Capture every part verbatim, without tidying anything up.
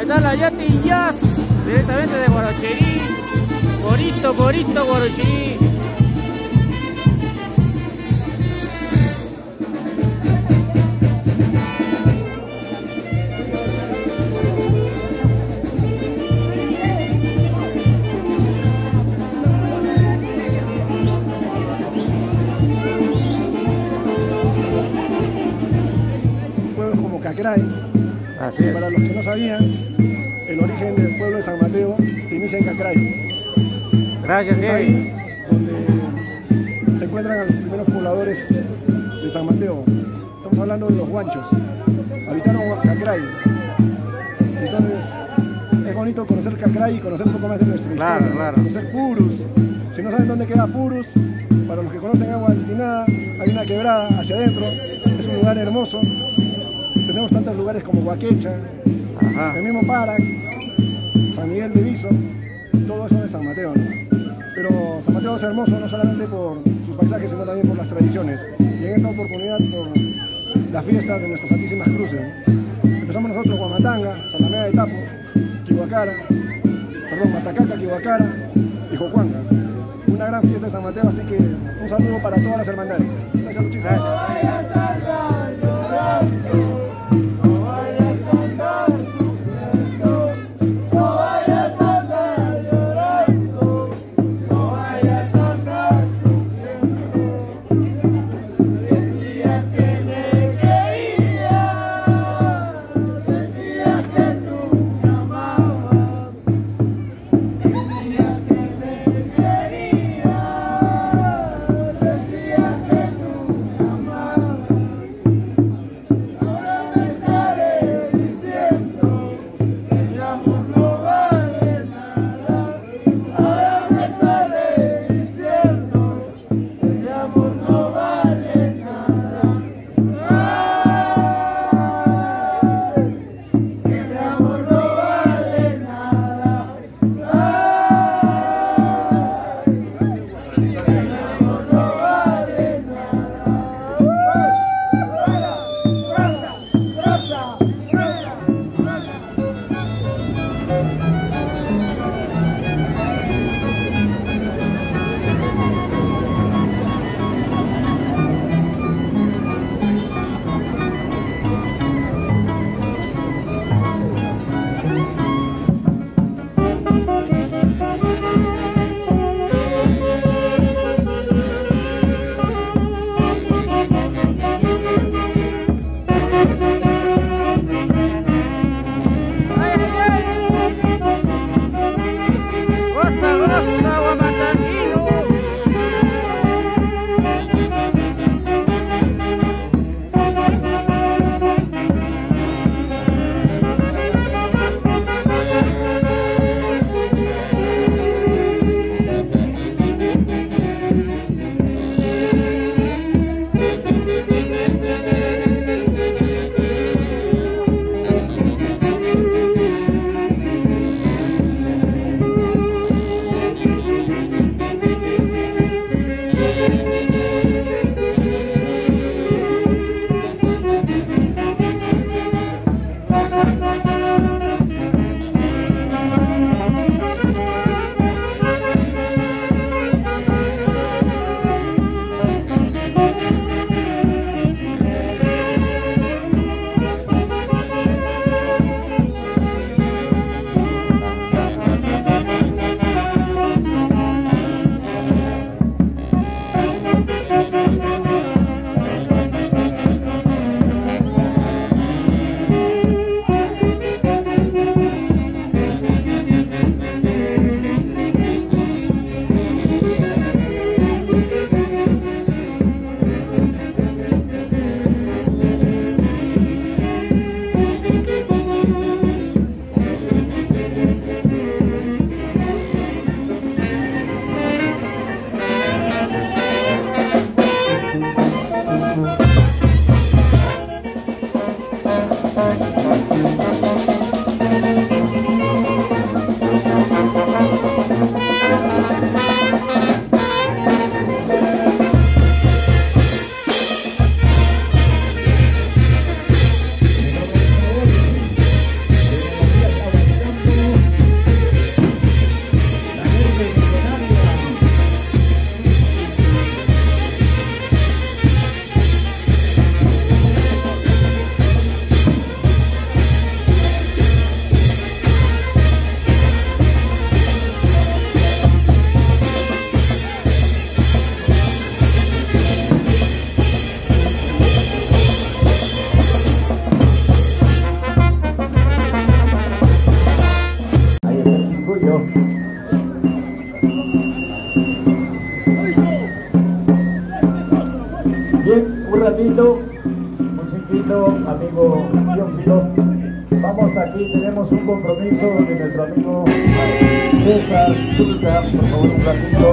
está la Yati Jazz, directamente de Guaracherí. Corito, corito, Guaracherí. Pueblos como Cacray. Así es. Para los que no sabían, el origen del pueblo de San Mateo se inicia en Cacray. Gracias, Es sí. ahí donde se encuentran a los primeros pobladores de San Mateo. Estamos hablando de los guanchos. Habitaron Cacray. Entonces, es bonito conocer Cacray y conocer un poco más de nuestra Claro, historia. claro. Conocer Purus. Si no saben dónde queda Purus, para los que conocen Agua Altinada, hay una quebrada hacia adentro. Es un lugar hermoso. Tenemos tantos lugares como Huaquecha, Ajá. el mismo Parac, San Miguel de Viso, todo eso de San Mateo, ¿no? Pero San Mateo es hermoso no solamente por sus paisajes, sino también por las tradiciones. Y en esta oportunidad por las fiestas de nuestras Santísimas Cruces. Empezamos nosotros Guamatanga, Sanamea de Tapo, Quihuacara, perdón, Matacaca, Quihuacara y Jocuanga. Una gran fiesta de San Mateo, así que un saludo para todas las hermandades. Gracias, chicos. Gracias. amigo Diófilo. Vamos, aquí tenemos un compromiso de nuestro amigo César Zulca, por favor un ratito.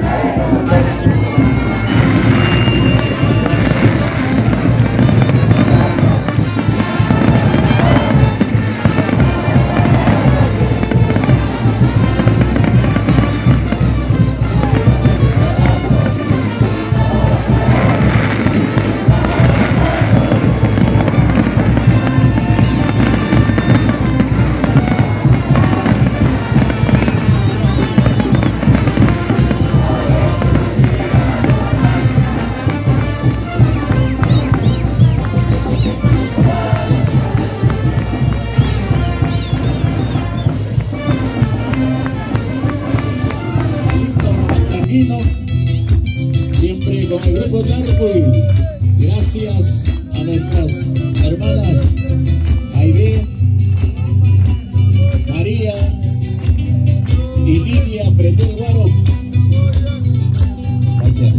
Siempre con el grupo Darwin. Gracias a nuestras hermanas Aide, María y Lidia Pretel Guaro. Gracias.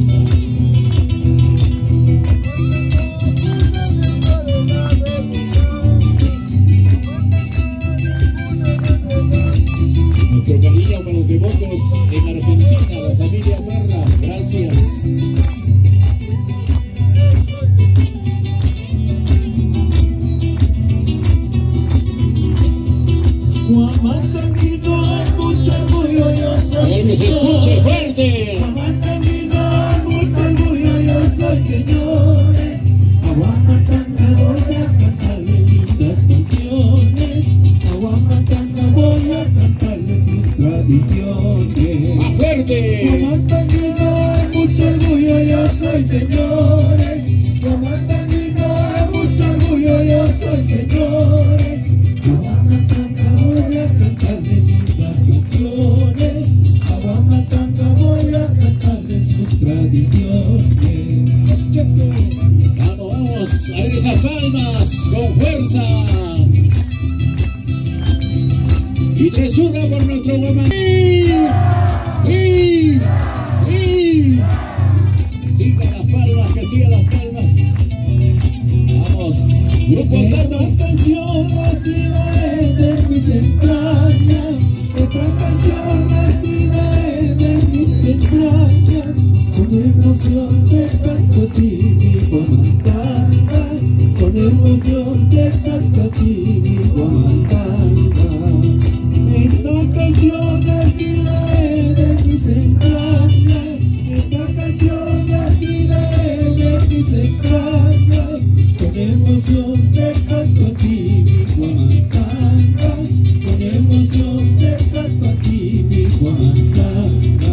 Nuestro cariño para los devotos en Argentina, la familia Parra, gracias. A ver que se escuche fuerte. ¡Más fuerte! Mucho orgullo, yo soy señores. Mucho orgullo, yo soy señores. Aguamatanga voy a cantarles lindas canciones. Aguamatanga voy a cantarles sus tradiciones. Vamos, vamos, a ver esas palmas con fuerza. Y tres uno por nuestro Guamaní. Y, y, sigan las palmas, que sigan las palmas. Vamos, grupo Carlos. Esta canción nacida es de mis entrañas. Esta canción nacida es de mis entrañas. Con emoción te canto a ti, mi Guamantanga. Con emoción te canto a ti, mi Guamantanga. Esta canción nacida es de mis entrañas. Esta canción nacida es de mis entrañas. Con emoción te canto a ti, mi Guamantanga. Con emoción te canto a ti, mi Guamantanga.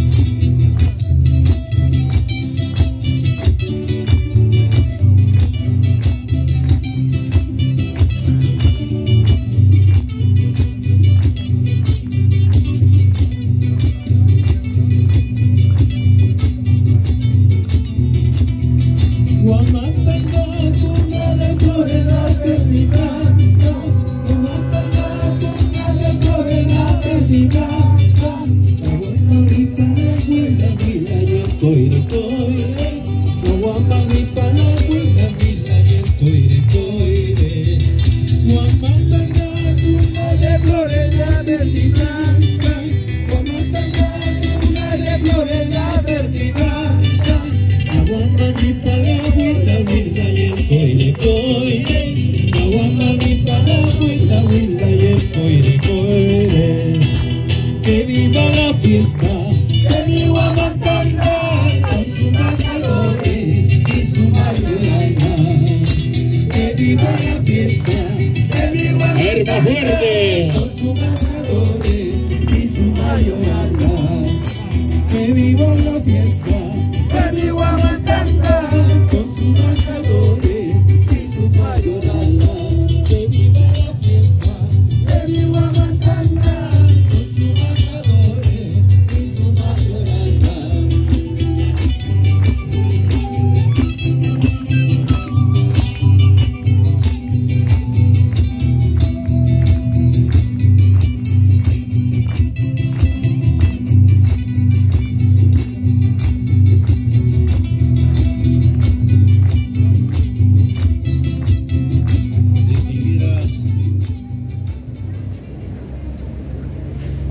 Guamantanga, cuna de flores, la perdinata. Guamantanga, cuna de flores, la perdinata. La guamanita, la huila, huila, y el coire, coire. La guamanita, la huila, huila, y el coire, coire. Guamantanga, cuna de flores, la perdinata. Guamantanga, cuna de flores, la perdinata. La guamanita, la huila, huila, y el coire, coire. La guamanita, la huila, huila, y el coire, coire. Que viva la fiesta de mi Guamantanga, con su matadores y su mayorana. Que viva la fiesta de mi ¡Herba fuerte! Guamantanga, con su matadores y su mayorana. Que viva la fiesta de mi Guamantanga, con sus marcadores y su mayorana. Que viva la fiesta de mi Guamantanga, con sus marcadores y su mayorana.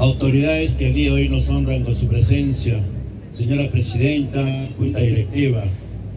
autoridades que el día de hoy nos honran con su presencia, señora Presidenta, Junta Directiva,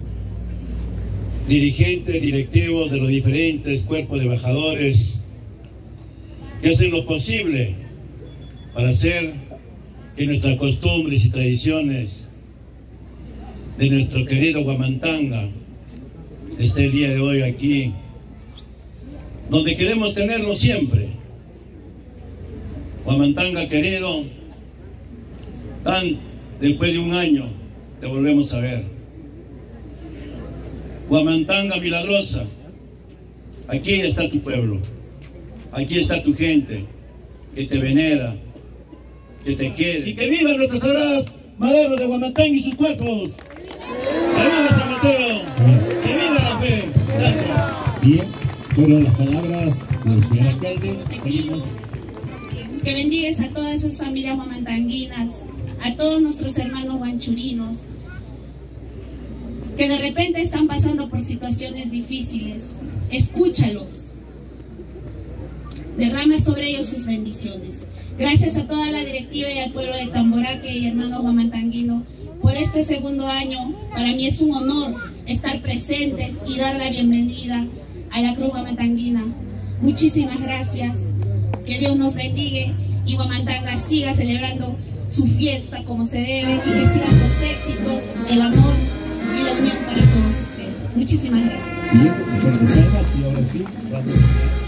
dirigentes, directivos de los diferentes cuerpos de embajadores que hacen lo posible para hacer que nuestras costumbres y tradiciones de nuestro querido Huamantanga esté el día de hoy aquí, donde queremos tenerlo siempre. Huamantanga querido, tan después de un año te volvemos a ver. Huamantanga milagrosa, aquí está tu pueblo, aquí está tu gente que te venera, que te quiere. Y que vivan nuestros sagrados maderos de Huamantanga y sus cuerpos. ¡Que viva San Mateo! ¡Que viva la fe! Gracias. Bien, fueron las palabras del señor alcalde. Seguimos. Que bendigas a todas esas familias huamantanguinas, a todos nuestros hermanos huanchurinos, que de repente están pasando por situaciones difíciles. Escúchalos. Derrama sobre ellos sus bendiciones. Gracias a toda la directiva y al pueblo de Tamboraque y hermanos huamantanguinos por este segundo año. Para mí es un honor estar presentes y dar la bienvenida a la Cruz Huamantanguina. Muchísimas gracias. Que Dios nos bendiga y Huamantanga siga celebrando su fiesta como se debe y que sigan los éxitos, el amor y la unión para todos ustedes. Muchísimas gracias. Bien, con tus palmas y ahora sí, vamos.